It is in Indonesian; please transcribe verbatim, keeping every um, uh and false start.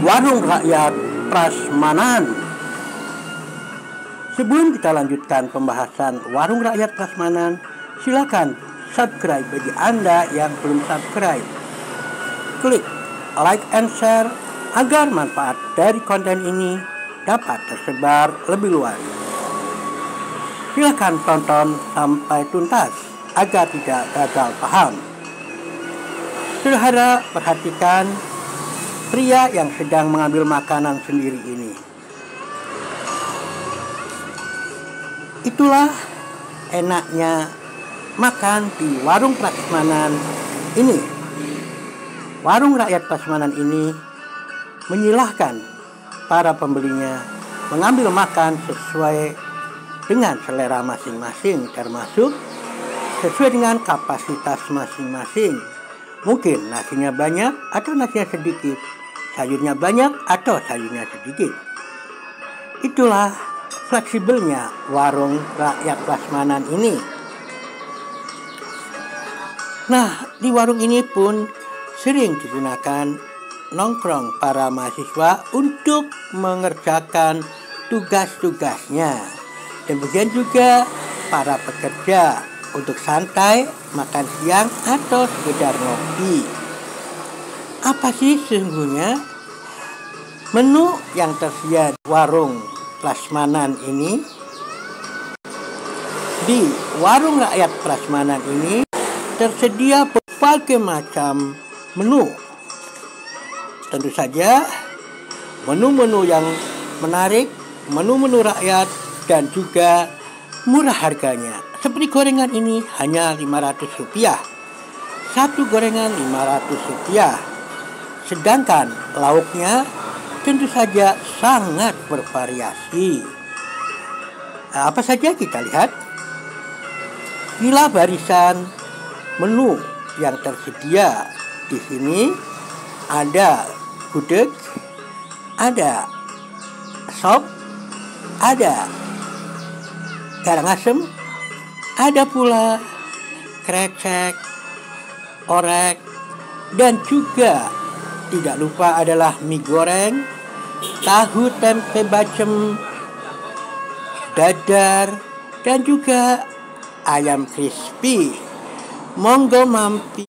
Warung Rakyat Prasmanan. Sebelum kita lanjutkan pembahasan Warung Rakyat Prasmanan, silakan subscribe bagi Anda yang belum subscribe. Klik like and share agar manfaat dari konten ini dapat tersebar lebih luas. Silakan tonton sampai tuntas agar tidak gagal paham. Saudara, perhatikan pria yang sedang mengambil makanan sendiri ini. Itulah enaknya makan di warung prasmanan ini. Warung Rakyat Prasmanan ini menyilahkan para pembelinya mengambil makan sesuai dengan selera masing-masing, termasuk sesuai dengan kapasitas masing-masing. Mungkin nasinya banyak atau nasinya sedikit, sayurnya banyak atau sayurnya sedikit. Itulah fleksibelnya warung Rakyat Prasmanan ini. Nah, di warung ini pun sering digunakan nongkrong para mahasiswa untuk mengerjakan tugas-tugasnya. Demikian juga para pekerja untuk santai, makan siang, atau sekedar ngopi. Apa sih sesungguhnya menu yang tersedia di warung Prasmanan ini? Di warung Rakyat Prasmanan ini tersedia berbagai macam menu. Tentu saja menu-menu yang menarik, menu-menu rakyat, dan juga murah harganya. Seperti gorengan ini hanya lima ratus rupiah. Satu gorengan lima ratus rupiah. Sedangkan lauknya tentu saja sangat bervariasi. Nah, apa saja kita lihat? Inilah barisan menu yang tersedia di sini. Ada gudeg, ada sop, ada garang asem, ada pula krecek, orek, dan juga tidak lupa adalah mie goreng, tahu tempe bacem, dadar, dan juga ayam crispy. Monggo mampir